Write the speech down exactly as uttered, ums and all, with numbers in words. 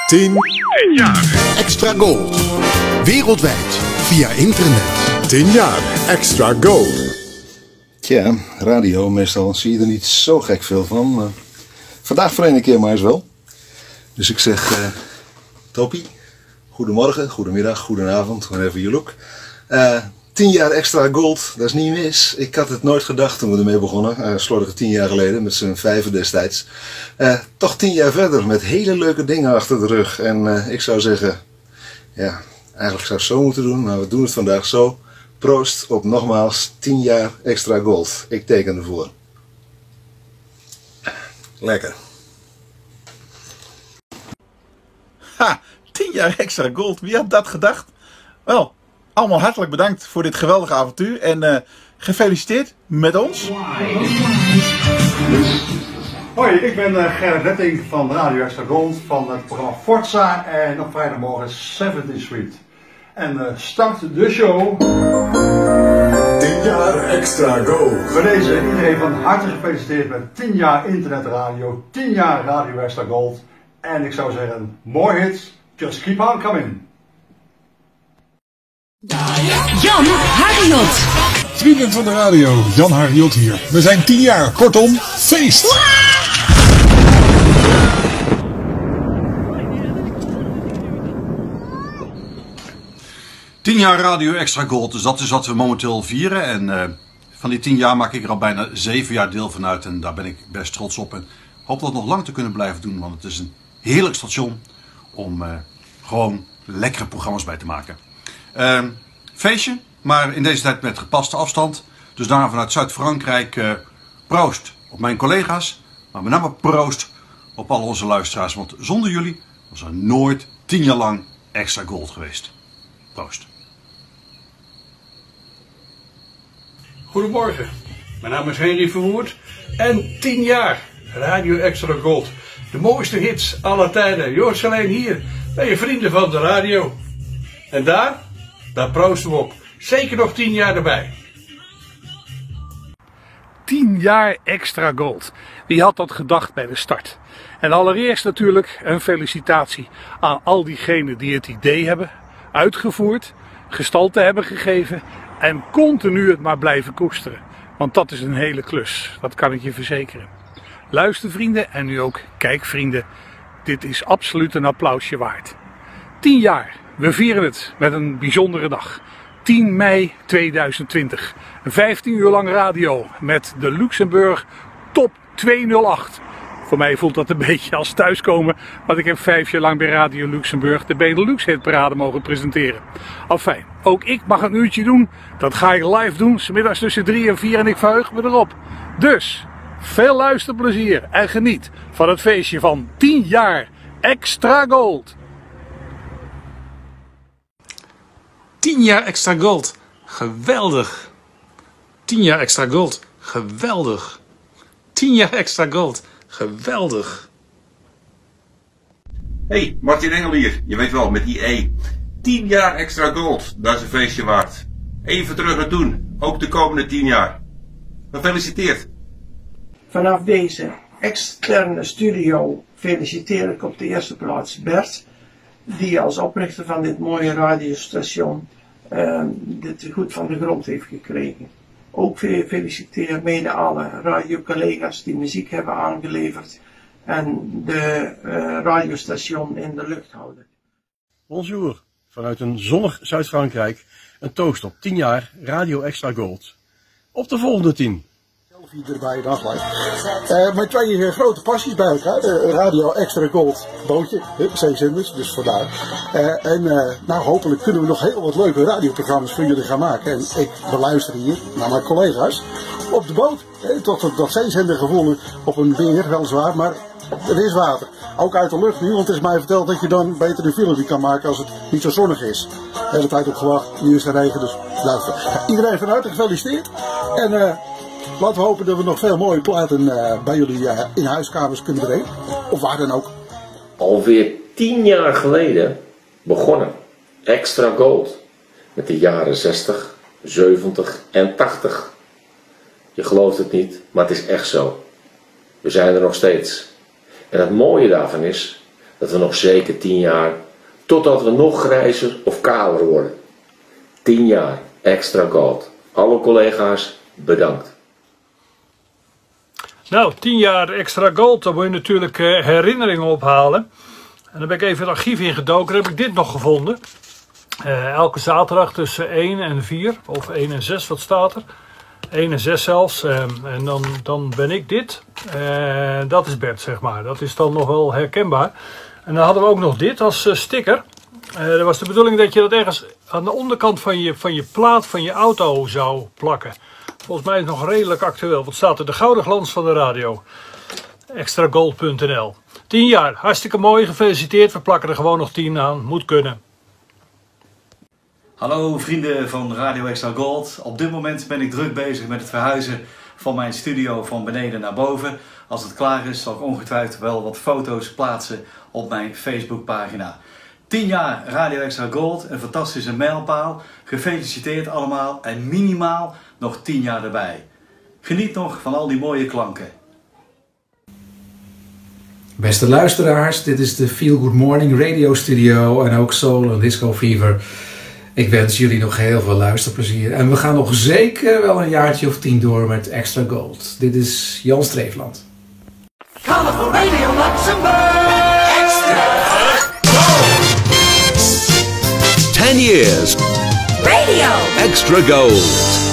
tien jaar Extra Gold. Wereldwijd via internet. tien jaar Extra Gold. Tja, radio, meestal zie je er niet zo gek veel van. Maar vandaag voor een keer maar eens wel. Dus ik zeg, uh, Toppie, goedemorgen, goedemiddag, goedenavond, whenever you look. Uh, tien jaar Extra Gold, dat is niet mis. Ik had het nooit gedacht toen we ermee begonnen. Uh, slordige tien jaar geleden, met z'n vijven destijds. Uh, toch tien jaar verder, met hele leuke dingen achter de rug. En uh, ik zou zeggen, ja, eigenlijk zou ik het zo moeten doen, maar we doen het vandaag zo. Proost op nogmaals tien jaar Extra Gold. Ik teken ervoor. Lekker. Ha, tien jaar Extra Gold. Wie had dat gedacht? Wel, allemaal hartelijk bedankt voor dit geweldige avontuur. En uh, gefeliciteerd met ons. Hoi, ik ben uh, Gerrit Retting van Radio Extra Gold van het programma Forza en op vrijdagmorgen zeventiende Street. En uh, start de show. tien jaar Extra Gold. Bij deze iedereen van harte gefeliciteerd met tien jaar internetradio, tien jaar Radio Extra Gold. En ik zou zeggen, more hits, just keep on coming. Jan Harriot. Vrienden van de radio, Jan Harriot hier. We zijn tien jaar, kortom, feest! tien jaar Radio Extra Gold, dus dat is wat we momenteel vieren. En uh, van die tien jaar maak ik er al bijna zeven jaar deel van uit. En daar ben ik best trots op. En hoop dat nog lang te kunnen blijven doen. Want het is een heerlijk station om uh, gewoon lekkere programma's bij te maken. Uh, feestje, maar in deze tijd met gepaste afstand. Dus daarom vanuit Zuid-Frankrijk uh, proost op mijn collega's. Maar met name proost op al onze luisteraars. Want zonder jullie was er nooit tien jaar lang Extra Gold geweest. Proost. Goedemorgen, mijn naam is Henry Verwoerd en tien jaar Radio Extra Gold. De mooiste hits aller tijden. Je hoort ze alleen hier bij je vrienden van de radio. En daar, daar proosten we op. Zeker nog tien jaar erbij. tien jaar Extra Gold. Wie had dat gedacht bij de start? En allereerst natuurlijk een felicitatie aan al diegenen die het idee hebben uitgevoerd, gestalte hebben gegeven en continu het maar blijven koesteren. Want dat is een hele klus, dat kan ik je verzekeren. Luistervrienden en nu ook kijkvrienden, dit is absoluut een applausje waard. tien jaar, we vieren het met een bijzondere dag. tien mei tweeduizend twintig, vijftien uur lang radio met de Luxemburg Top tweehonderdacht. Voor mij voelt dat een beetje als thuiskomen, want ik heb vijf jaar lang bij Radio Luxemburg de Benelux hitparade mogen presenteren. Enfin, ook ik mag een uurtje doen. Dat ga ik live doen, 's middags tussen drie en vier en ik verheug me erop. Dus, veel luisterplezier en geniet van het feestje van tien jaar Extra Gold. tien jaar Extra Gold, geweldig. tien jaar Extra Gold, geweldig. tien jaar Extra Gold. Geweldig. Hey, Martin Engel hier. Je weet wel, met die E. tien jaar Extra Gold. Dat is een feestje waard. Even terug naar toen. Ook de komende tien jaar. Gefeliciteerd. Vanaf deze externe studio feliciteer ik op de eerste plaats Bert, die als oprichter van dit mooie radiostation uh, dit goed van de grond heeft gekregen. Ook feliciteer mede alle radiocollega's die muziek hebben aangeleverd en de uh, radiostation in de lucht houden. Bonjour, vanuit een zonnig Zuid-Frankrijk een toast op tien jaar Radio Extra Gold. Op de volgende tien. Erbij daglive. Uh, mijn twee uh, grote passies bij elkaar. Uh, Radio Extra Gold bootje, zeezenders, dus vandaar. Uh, en uh, nou hopelijk kunnen we nog heel wat leuke radioprogramma's voor jullie gaan maken. En ik beluister hier naar mijn collega's op de boot. Uh, tot het dat zeezender gevonden op een beer, weliswaar, maar er is water. Ook uit de lucht nu, want het is mij verteld dat je dan beter een filmpje kan maken als het niet zo zonnig is. De hele tijd op gewacht, nu is er regen, dus luister. Iedereen van harte gefeliciteerd. En uh, laten we hopen dat we nog veel mooie platen uh, bij jullie uh, in huiskamers kunnen brengen. Of waar dan ook. Alweer tien jaar geleden begonnen Extra Gold met de jaren zestig, zeventig en tachtig. Je gelooft het niet, maar het is echt zo. We zijn er nog steeds. En het mooie daarvan is dat we nog zeker tien jaar, totdat we nog grijzer of kaler worden. tien jaar Extra Gold. Alle collega's, bedankt. Nou, tien jaar Extra Gold, dan moet je natuurlijk uh, herinneringen ophalen. En dan ben ik even het archief ingedoken, dan heb ik dit nog gevonden. Uh, elke zaterdag tussen één en vier, of één en zes, wat staat er? één en zes zelfs. Uh, en dan, dan ben ik dit. Uh, dat is Bert, zeg maar. Dat is dan nog wel herkenbaar. En dan hadden we ook nog dit als uh, sticker. Uh, dat was de bedoeling dat je dat ergens aan de onderkant van je, van je plaat van je auto zou plakken. Volgens mij is het nog redelijk actueel. Wat staat er? De gouden glans van de radio. extra gold punt n l. tien jaar. Hartstikke mooi. Gefeliciteerd. We plakken er gewoon nog tien aan. Moet kunnen. Hallo vrienden van Radio Extra Gold. Op dit moment ben ik druk bezig met het verhuizen van mijn studio van beneden naar boven. Als het klaar is zal ik ongetwijfeld wel wat foto's plaatsen op mijn Facebookpagina. tien jaar Radio Extra Gold, een fantastische mijlpaal. Gefeliciteerd allemaal en minimaal nog tien jaar erbij. Geniet nog van al die mooie klanken. Beste luisteraars, dit is de Feel Good Morning Radio Studio en ook Soul en Disco Fever. Ik wens jullie nog heel veel luisterplezier. En we gaan nog zeker wel een jaartje of tien door met Extra Gold. Dit is Jan Streefland. Colorful Radio Luxembourg. Extra Gold. Ten years. Radio. Extra Gold.